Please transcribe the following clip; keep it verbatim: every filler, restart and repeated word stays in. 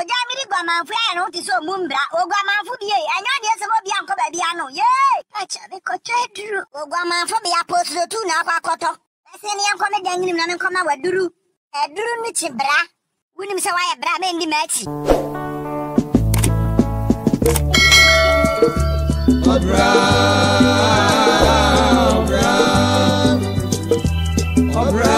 Jamiri Guamanfu, I don't so mumbra, or Guamanfu, I know there's a Mobianco Babiano, yea, touch a coche, or Guamanfu be apostle to Nakakoto. That's any uncommon young man come out with Duru, a Duru Nichibra, William Sawaya Bram in the match. Obra, obra, obra.